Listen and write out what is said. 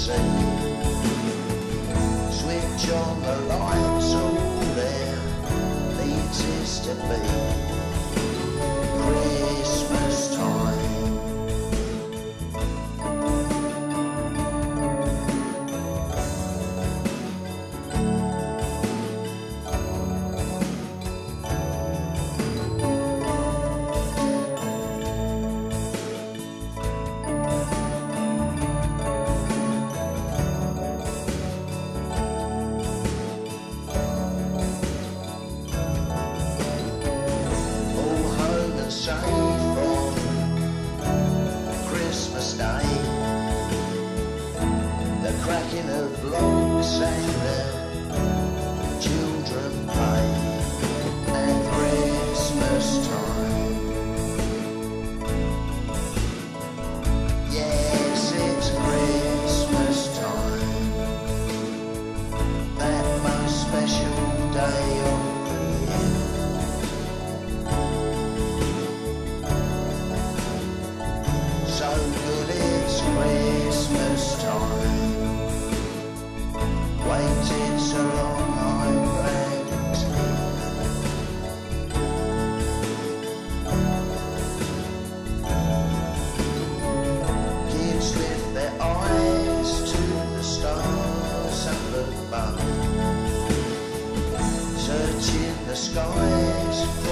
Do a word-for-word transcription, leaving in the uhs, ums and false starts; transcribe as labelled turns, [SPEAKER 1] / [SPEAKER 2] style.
[SPEAKER 1] see. Switch on the lights, all there needs is to be Christmas time. Safe on Christmas Day, the cracking of logs and the children play at Christmas time. Yes, it's Christmas time, that most special day of the year. So good it's Christmas time. Waited so long, I'm glad it's here. Kids lift their eyes to the stars up above, searching the skies